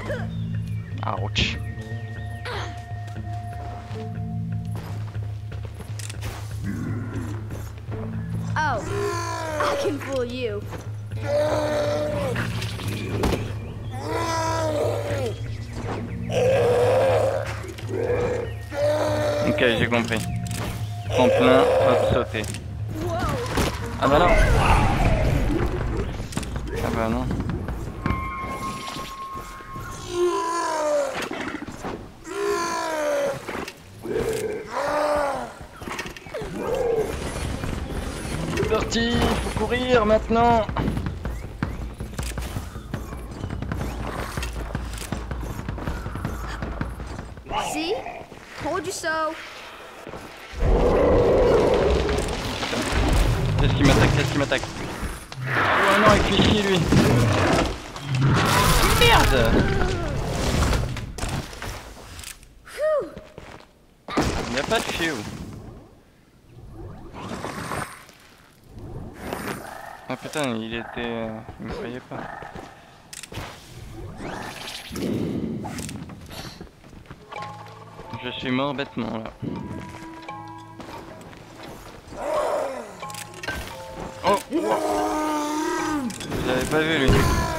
Ouch. Oh, I can fool you. Ok, j'ai compris. Tremplin, hop, sauter. Ah bah non. Ah bah non. C'est parti, il faut courir maintenant. See? Told you so. Qu'est-ce qui m'attaque? Qu'est-ce qui m'attaque? Oh non, il fait chier lui. Merde! Il n'y a pas de fiou. Ah putain, il était... il me croyait pas. Je suis mort bêtement là. Oh! Vous avez pas vu lui.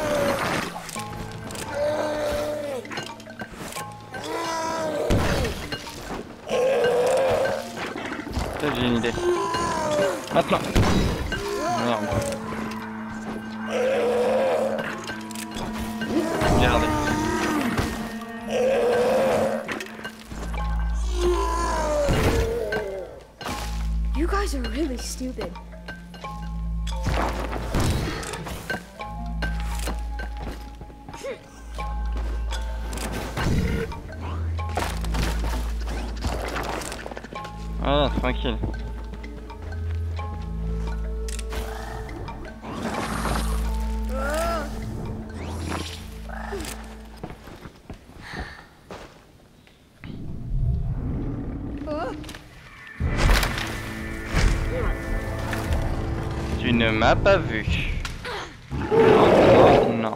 Peut-être j'ai une idée. Maintenant! Merde. Regardez. You guys are really stupid. Voilà, tranquille. Tu ne m'as pas vu. Non, non.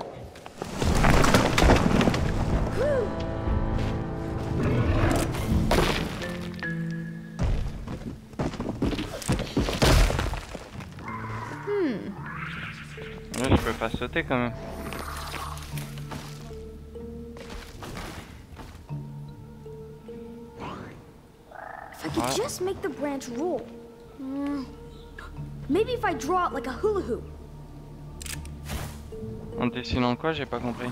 Là, je peux pas sauter quand même. If I could just make the branch roll. Maybe if I draw it like a hula hoop. En dessinant quoi? J'ai pas compris.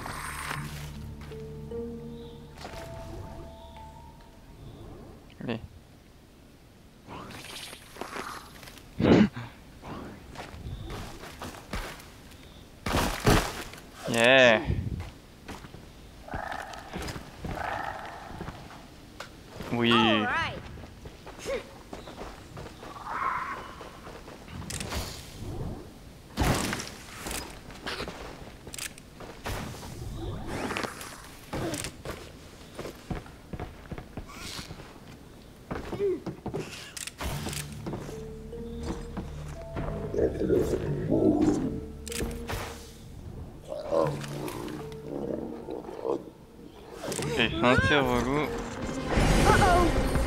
Allez. Yeah. Oui. All right. Ok, c'est assez relou. Uh-oh.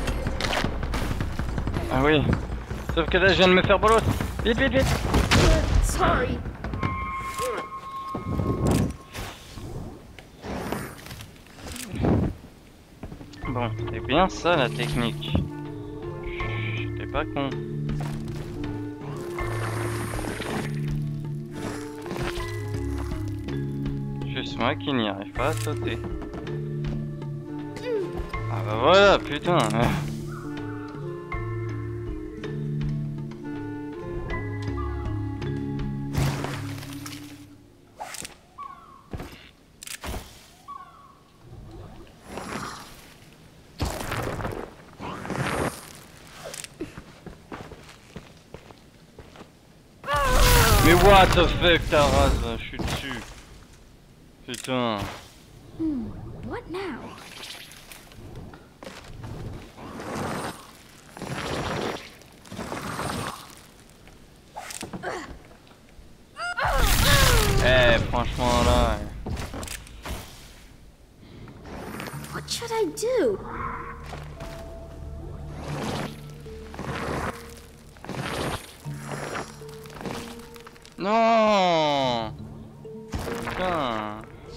Ah oui. Sauf que là, je viens de me faire bolos. Vite, vite, vite. Sorry. Bon, c'est bien ça la technique. J'étais pas con. Juste moi qui n'y arrive pas à sauter. Ah bah voilà, putain. Mais what the fuck, ta race, je suis dessus. Putain. What now? Eh, franchement là. should I do? Non. Putain.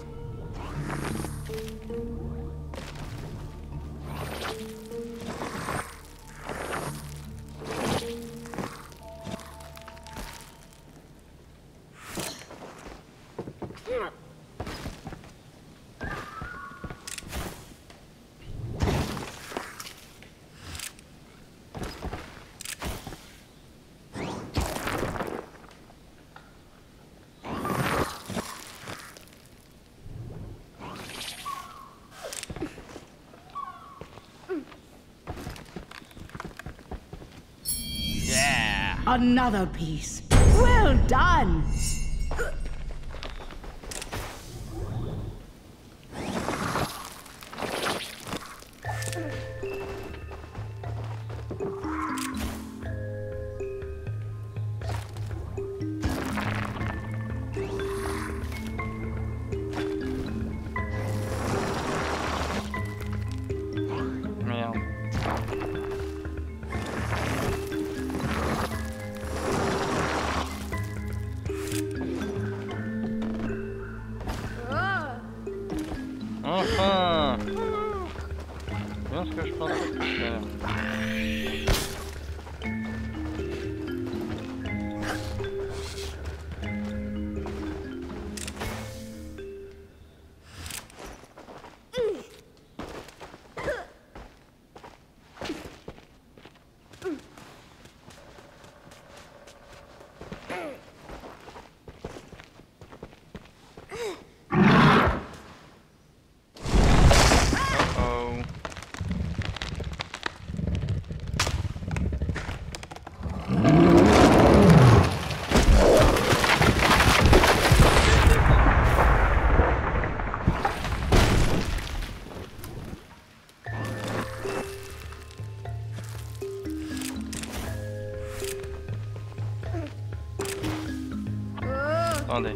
Another piece. Well done! Merde. Enfin. Bien ce que je pensais tout à l'heure. Attendez.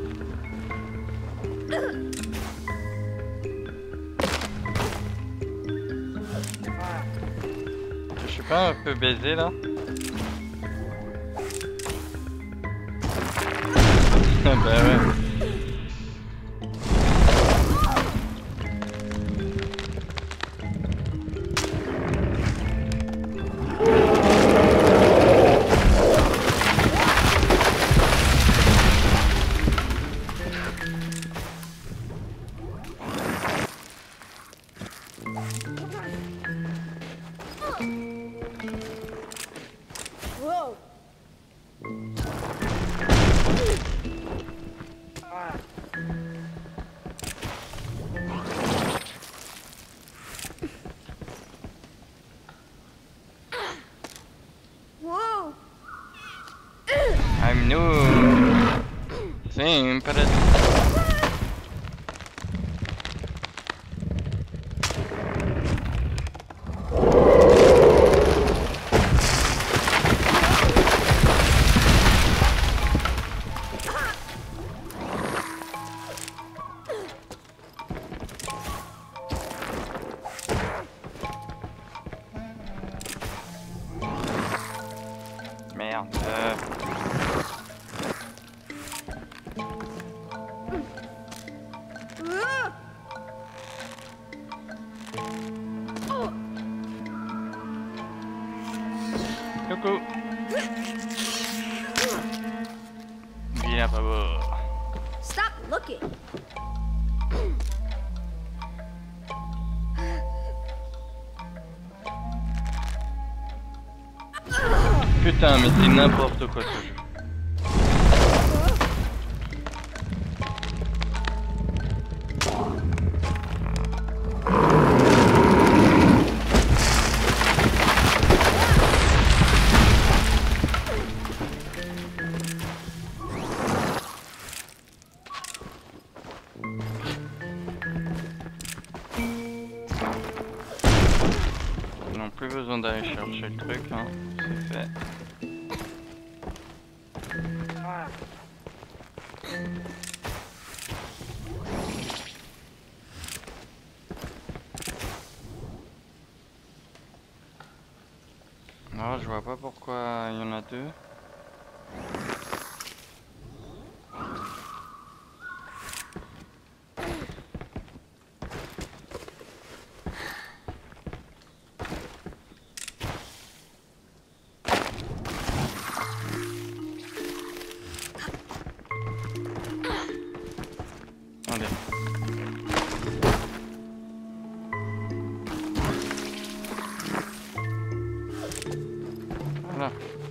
Je suis pas un peu baisé là? Bah ouais. Whoa. Whoa. I'm new. Simple. Merde. Coucou. Viens pas beau. Stop looking. Putain, mais c'est n'importe quoi ce jeu. Ils n'ont plus besoin d'aller chercher le truc, hein. C'est fait. Alors je vois pas pourquoi il y en a deux. Allez. Voilà.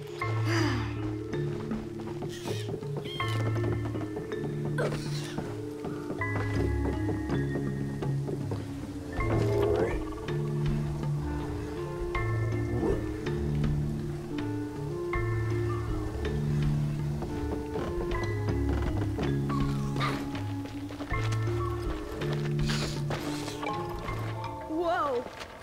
Whoa!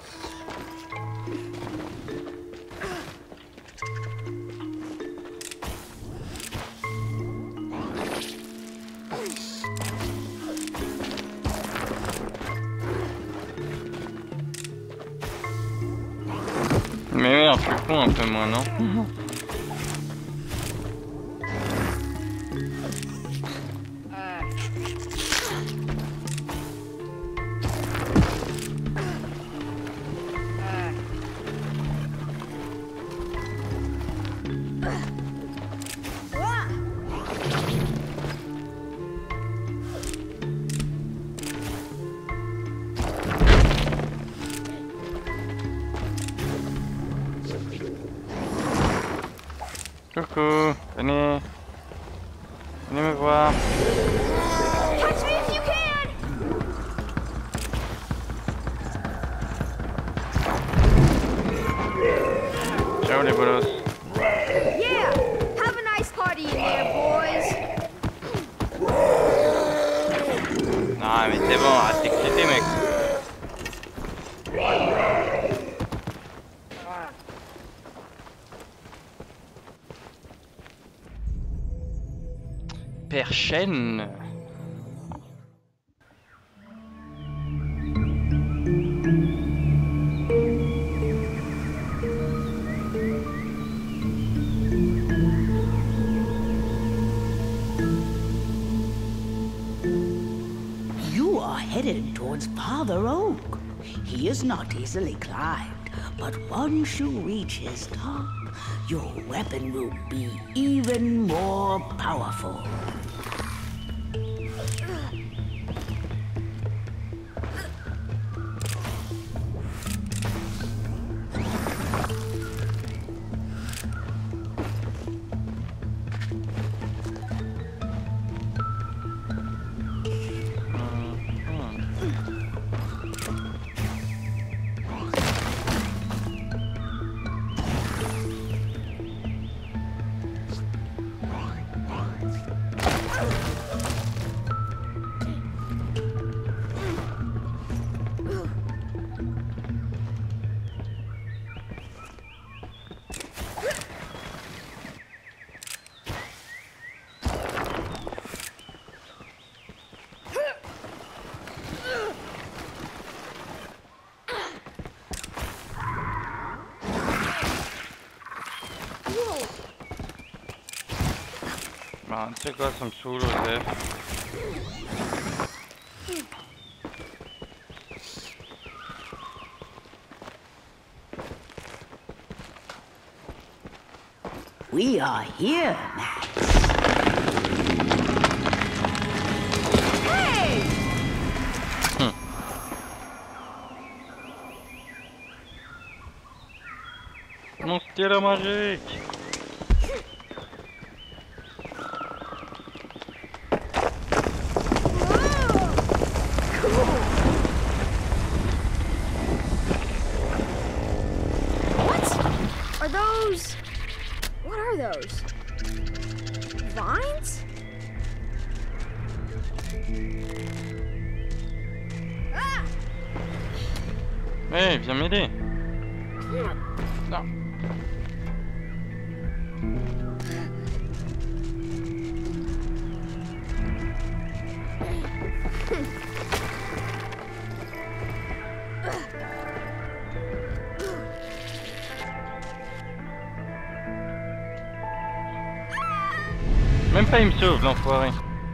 Mais merde, je suis con un peu moi, non? Coucou, venez. Venez me voir. Catch me if you can! Ciao les bolos. Yeah! Have a nice party in there, boys! Non mais c'est bon, arrête d'exciter mec. Père Chêne. You are headed towards Father Oak. He is not easily climbed, but once you reach his top, your weapon will be even more powerful. Bah, tu sais quoi, ça me saoule, Osef. We are here, Max. Hey! Mon stylo magique. Are those... What are those? Vines? Ah! Hey, viens m'aider. Non. Même pas il me sauve l'enfoiré.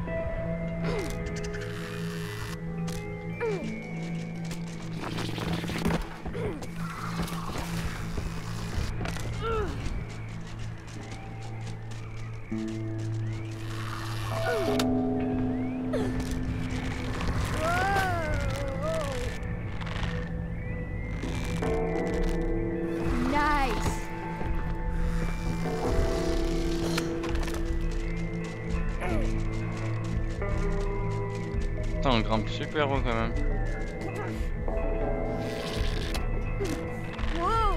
Nice. Putain, on grimpe super haut quand même. Whoa.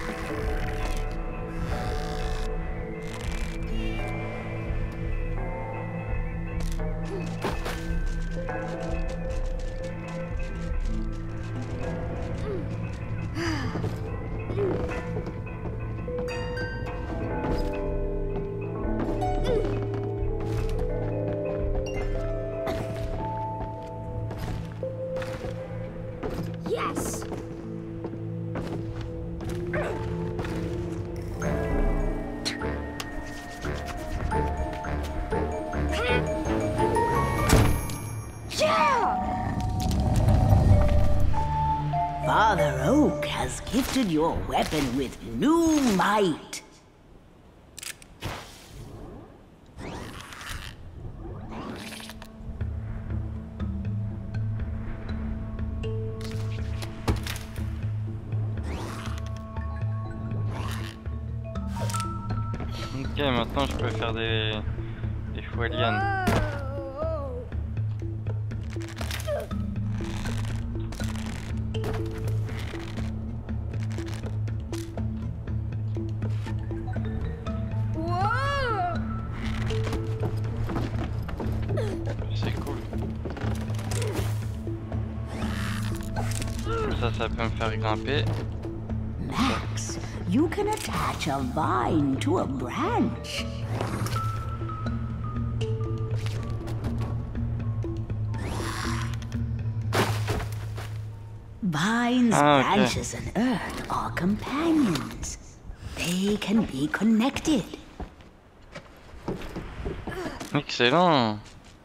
Yes. Yeah. Father Oak has gifted your weapon with new might. Ok, maintenant je peux faire des fouets lianes. Whoa. Whoa. C'est cool. Ça peut me faire grimper. Max, you can attach a vine to a branch. Vines, Okay. branches, and earth are companions. They can be connected. Excellent.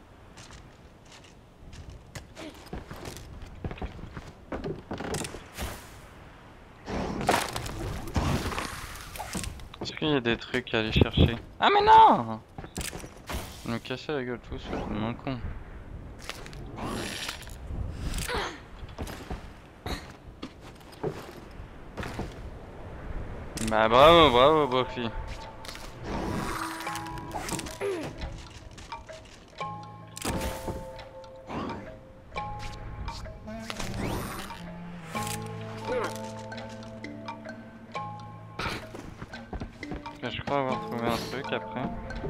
Est-ce qu'il y a des trucs à aller chercher? Ah mais non! Je me cassais la gueule tout seul, mon con. Bah bravo, bravo Buffy. Je crois avoir trouvé un truc après.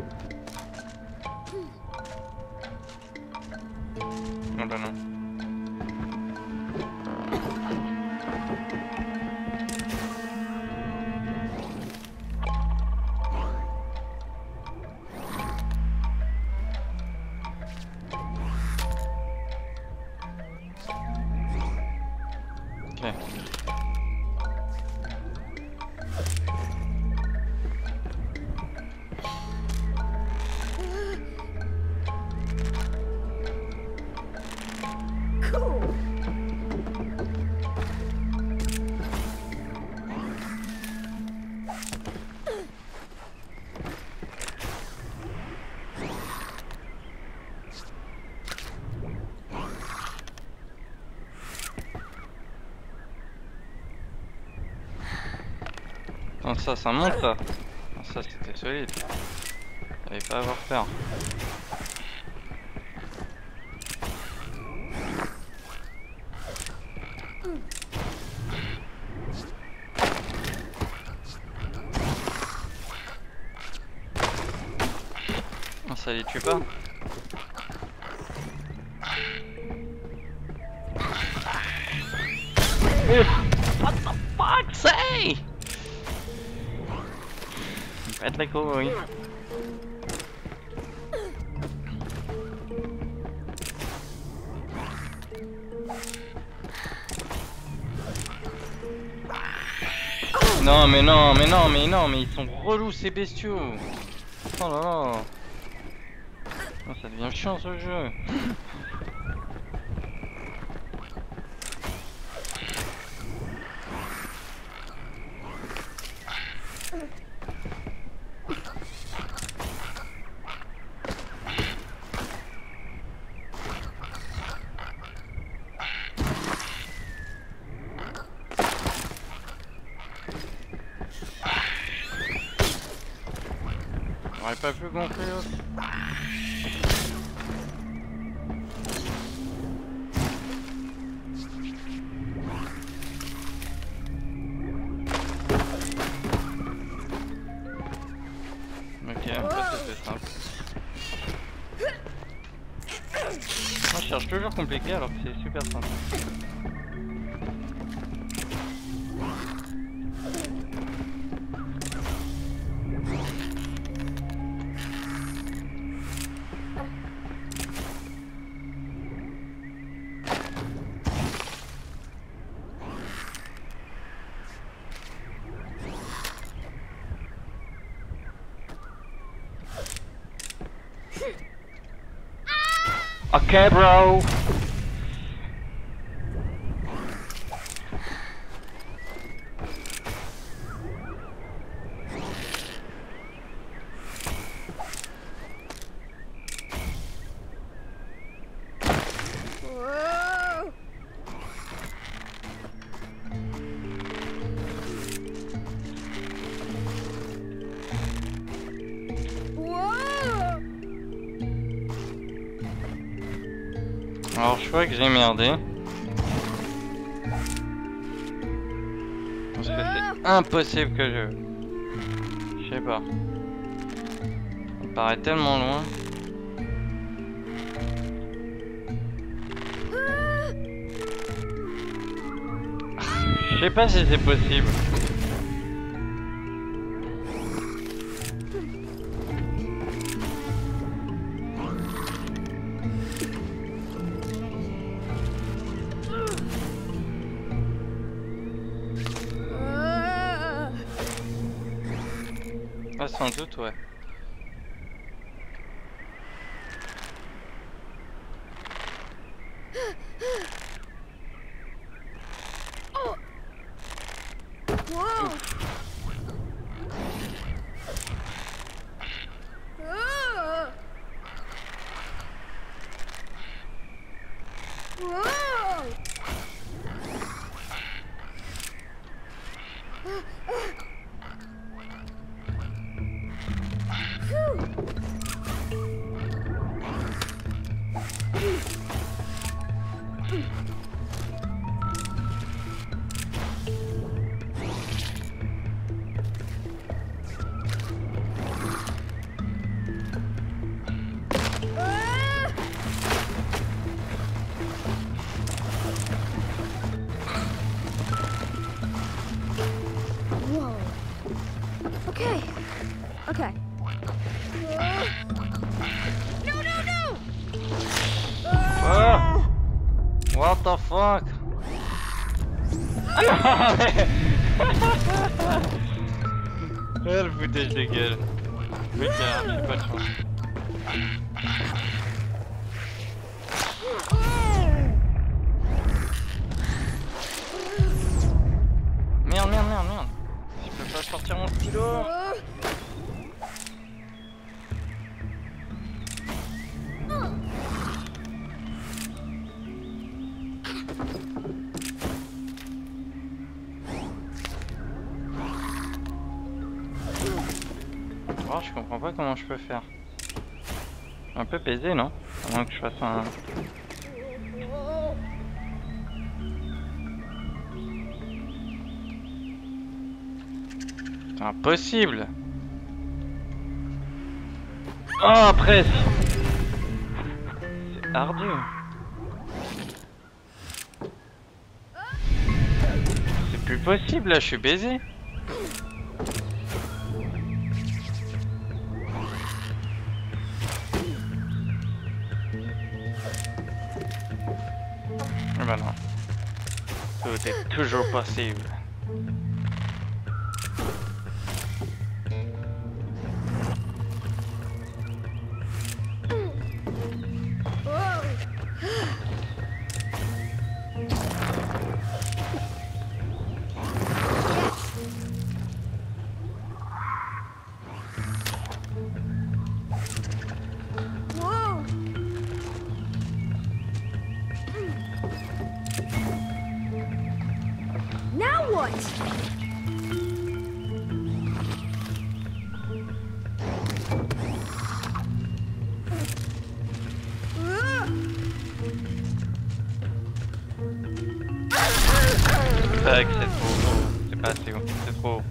Non bah non. Ok. Cool. Non, ça monte ça. Non, ça c'était solide. Fallait pas avoir peur. Non, ça les tue pas. What the fuck, say? Pète la couille. Non mais non mais non mais non mais ils sont relous ces bestiaux. Oh là là. Oh, ça devient chiant ce jeu. On aurait pas pu gonfler l'autre. Ok, en fait c'était simple. Moi je cherche toujours compliqué alors que c'est super simple. Okay, bro. Whoa! Whoa! Alors je crois que j'ai merdé. Parce que c'est impossible que je sais pas. Il paraît tellement loin. Je sais pas si c'est possible. Ah, sans doute, ouais. Whoa! Whoa! Whoa. Okay. Okay. No, no, no! Oh! What the fuck? Ah non, mais... Le foutage de gueule. Mec, j'ai pas de chance. Merde, merde, merde, merde. Je peux pas sortir mon stylo. Oh, je comprends pas comment je peux faire. Un peu baisé, non? À moins que je fasse un... C'est impossible! Oh, presque! C'est ardu! C'est plus possible là, je suis baisé! Ah bah non. Tout est toujours possible. want. C'est que c'est trop haut. C'est pas assez haut. C'est trop haut.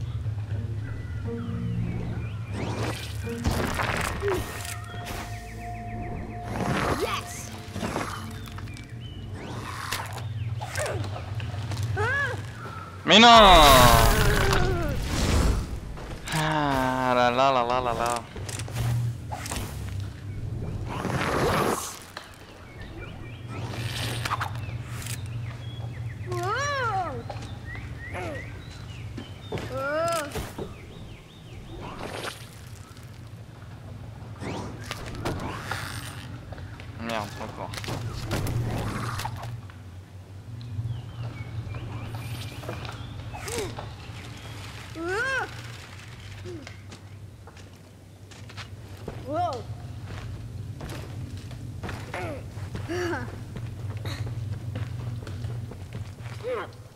Yes. Mais non. Ah là là là là là là. Merde, encore. Whoa.